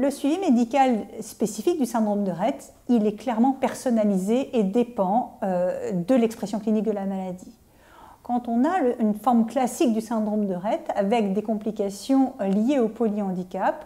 Le suivi médical spécifique du syndrome de Rett, il est clairement personnalisé et dépend de l'expression clinique de la maladie. Quand on a une forme classique du syndrome de Rett avec des complications liées au polyhandicap,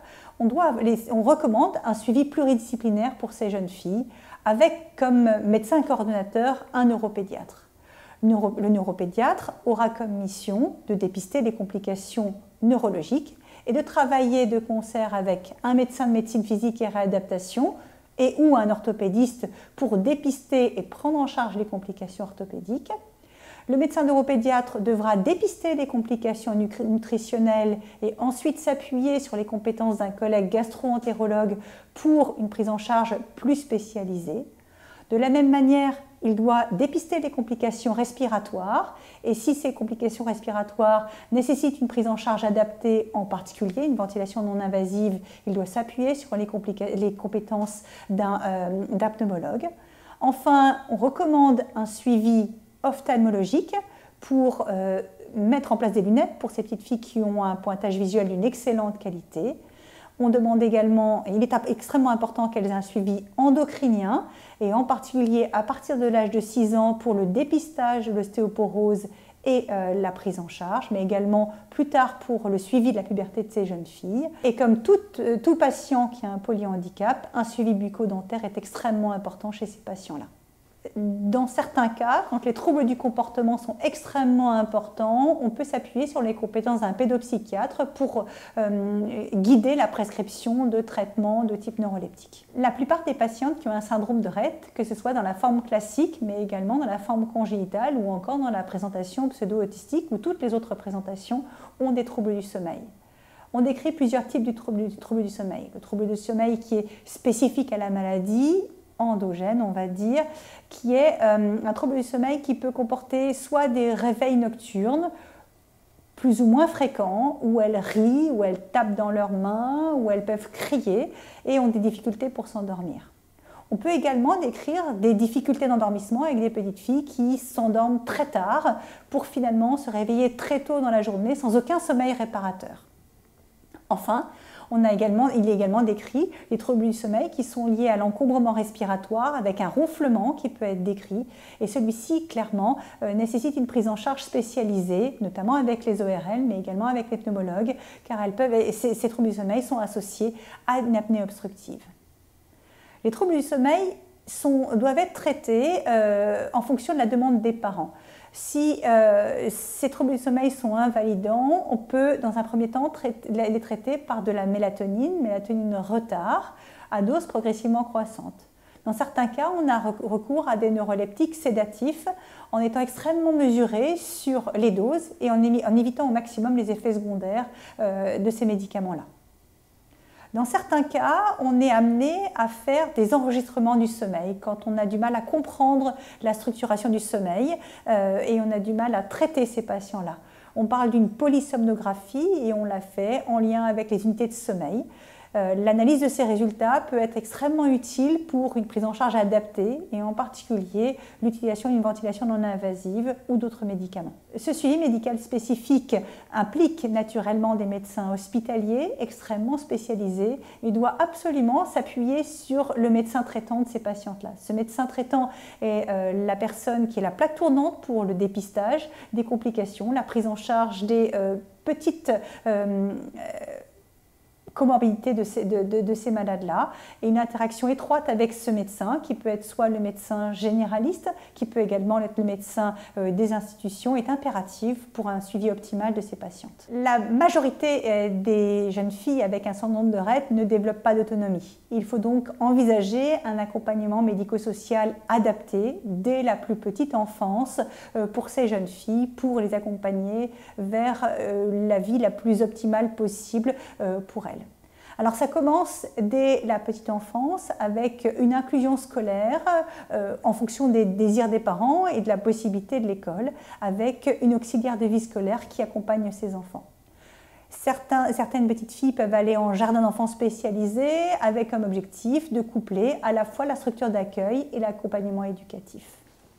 on recommande un suivi pluridisciplinaire pour ces jeunes filles avec comme médecin coordonnateur un neuropédiatre. Le neuropédiatre aura comme mission de dépister les complications neurologiques et de travailler de concert avec un médecin de médecine physique et réadaptation et ou un orthopédiste pour dépister et prendre en charge les complications orthopédiques. Le médecin neuropédiatre devra dépister les complications nutritionnelles et ensuite s'appuyer sur les compétences d'un collègue gastro-entérologue pour une prise en charge plus spécialisée. De la même manière, il doit dépister les complications respiratoires et si ces complications respiratoires nécessitent une prise en charge adaptée, en particulier une ventilation non invasive, il doit s'appuyer sur les compétences d'un pneumologue. Enfin, on recommande un suivi ophtalmologique pour mettre en place des lunettes pour ces petites filles qui ont un pointage visuel d'une excellente qualité. On demande également, il est extrêmement important qu'elles aient un suivi endocrinien et en particulier à partir de l'âge de 6 ans pour le dépistage de l'ostéoporose et la prise en charge, mais également plus tard pour le suivi de la puberté de ces jeunes filles. Et comme tout patient qui a un polyhandicap, un suivi bucco-dentaire est extrêmement important chez ces patients-là. Dans certains cas, quand les troubles du comportement sont extrêmement importants, on peut s'appuyer sur les compétences d'un pédopsychiatre pour guider la prescription de traitements de type neuroleptique. La plupart des patientes qui ont un syndrome de Rett, que ce soit dans la forme classique, mais également dans la forme congénitale ou encore dans la présentation pseudo-autistique ou toutes les autres présentations, ont des troubles du sommeil. On décrit plusieurs types de troubles du sommeil. Le trouble du sommeil qui est spécifique à la maladie, endogène, on va dire, qui est un trouble du sommeil qui peut comporter soit des réveils nocturnes, plus ou moins fréquents, où elles rient, où elles tapent dans leurs mains, où elles peuvent crier et ont des difficultés pour s'endormir. On peut également décrire des difficultés d'endormissement avec des petites filles qui s'endorment très tard pour finalement se réveiller très tôt dans la journée sans aucun sommeil réparateur. Enfin, il est également décrit les troubles du sommeil qui sont liés à l'encombrement respiratoire avec un ronflement qui peut être décrit et celui-ci clairement nécessite une prise en charge spécialisée, notamment avec les ORL mais également avec les pneumologues car ces troubles du sommeil sont associés à une apnée obstructive. Les troubles du sommeil doivent être traités en fonction de la demande des parents. Si ces troubles du sommeil sont invalidants, on peut dans un premier temps les traiter par de la mélatonine retard, à dose progressivement croissante. Dans certains cas, on a recours à des neuroleptiques sédatifs en étant extrêmement mesuré sur les doses et en évitant au maximum les effets secondaires de ces médicaments-là. Dans certains cas, on est amené à faire des enregistrements du sommeil quand on a du mal à comprendre la structuration du sommeil et on a du mal à traiter ces patients-là. On parle d'une polysomnographie et on la fait en lien avec les unités de sommeil. L'analyse de ces résultats peut être extrêmement utile pour une prise en charge adaptée et en particulier l'utilisation d'une ventilation non invasive ou d'autres médicaments. Ce suivi médical spécifique implique naturellement des médecins hospitaliers extrêmement spécialisés et doit absolument s'appuyer sur le médecin traitant de ces patientes-là. Ce médecin traitant est la personne qui est la plaque tournante pour le dépistage des complications, la prise en charge des petites comorbidité de ces malades-là et une interaction étroite avec ce médecin qui peut être soit le médecin généraliste, qui peut également être le médecin des institutions, est impérative pour un suivi optimal de ces patientes. La majorité des jeunes filles avec un syndrome de Rett ne développent pas d'autonomie. Il faut donc envisager un accompagnement médico-social adapté dès la plus petite enfance pour ces jeunes filles, pour les accompagner vers la vie la plus optimale possible pour elles. Alors ça commence dès la petite enfance avec une inclusion scolaire en fonction des désirs des parents et de la possibilité de l'école, avec une auxiliaire de vie scolaire qui accompagne ces enfants. Certaines petites filles peuvent aller en jardin d'enfants spécialisé avec comme objectif de coupler à la fois la structure d'accueil et l'accompagnement éducatif.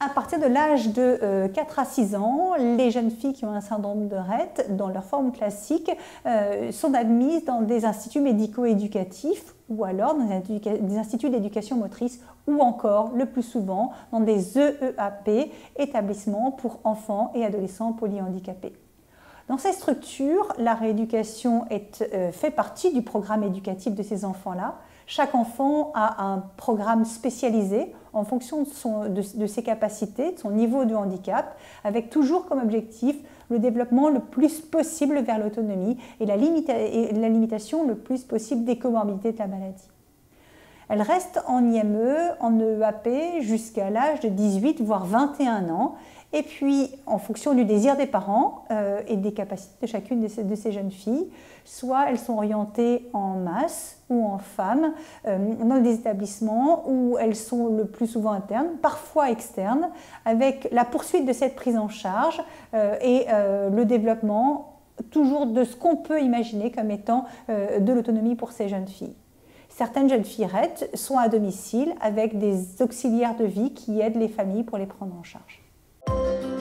À partir de l'âge de 4 à 6 ans, les jeunes filles qui ont un syndrome de Rett, dans leur forme classique, sont admises dans des instituts médico-éducatifs ou alors dans des instituts d'éducation motrice ou encore, le plus souvent, dans des EEAP, établissements pour enfants et adolescents polyhandicapés. Dans ces structures, la rééducation fait partie du programme éducatif de ces enfants-là. Chaque enfant a un programme spécialisé en fonction de ses capacités, de son niveau de handicap, avec toujours comme objectif le développement le plus possible vers l'autonomie et la limitation le plus possible des comorbidités de la maladie. Elle reste en IME, en EEAP jusqu'à l'âge de 18 voire 21 ans. Et puis, en fonction du désir des parents et des capacités de chacune de ces jeunes filles, soit elles sont orientées en masse ou en femmes dans des établissements où elles sont le plus souvent internes, parfois externes, avec la poursuite de cette prise en charge et le développement toujours de ce qu'on peut imaginer comme étant de l'autonomie pour ces jeunes filles. Certaines jeunes filles Rett sont à domicile avec des auxiliaires de vie qui aident les familles pour les prendre en charge.